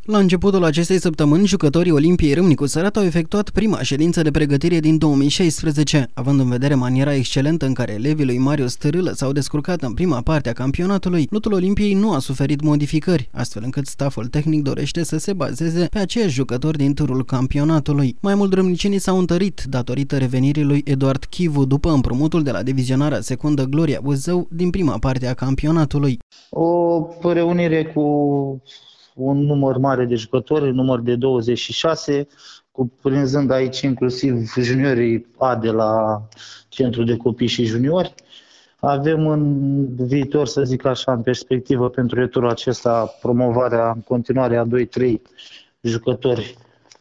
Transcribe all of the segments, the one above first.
La începutul acestei săptămâni, jucătorii Olimpiei Râmnicu Sărat au efectuat prima ședință de pregătire din 2016. Având în vedere maniera excelentă în care elevii lui Marius Târâlă s-au descurcat în prima parte a campionatului, lotul Olimpiei nu a suferit modificări, astfel încât staful tehnic dorește să se bazeze pe aceiași jucători din turul campionatului. Mai mult, râmnicenii s-au întărit datorită revenirii lui Eduard Chivu după împrumutul de la divizionarea secundă Gloria Buzău din prima parte a campionatului. O reunire cu un număr mare de jucători, număr de 26, cuprinzând aici inclusiv juniorii A de la Centrul de Copii și Juniori. Avem în viitor, să zic așa, în perspectivă pentru returul acesta, promovarea în continuare a 2-3 jucători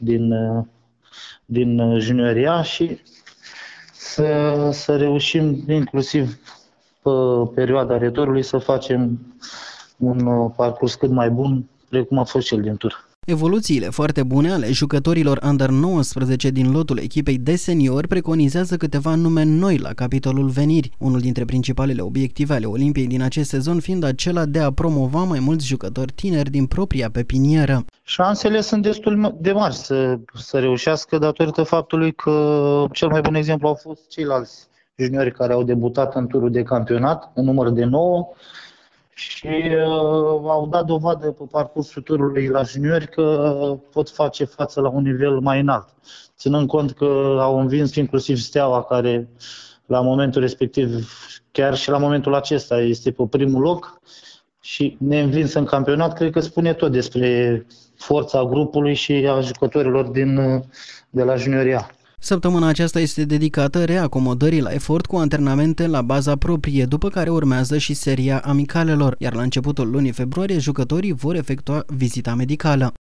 din juniorii A și să reușim inclusiv pe perioada returului să facem un parcurs cât mai bun, precum a fost cel din tur. Evoluțiile foarte bune ale jucătorilor Under 19 din lotul echipei de seniori preconizează câteva nume noi la capitolul veniri, unul dintre principalele obiective ale Olimpiei din acest sezon fiind acela de a promova mai mulți jucători tineri din propria pepinieră. Șansele sunt destul de mari să reușească datorită faptului că cel mai bun exemplu au fost ceilalți juniori care au debutat în turul de campionat, în număr de 9, și au dat dovadă pe parcursul turului la juniori că pot face față la un nivel mai înalt. Ținând cont că au învins inclusiv Steaua, care la momentul respectiv, chiar și la momentul acesta, este pe primul loc și neînvins în campionat, cred că spune tot despre forța grupului și a jucătorilor de la junioria. Săptămâna aceasta este dedicată reacomodării la efort cu antrenamente la baza proprie, după care urmează și seria amicalelor, iar la începutul lunii februarie jucătorii vor efectua vizita medicală.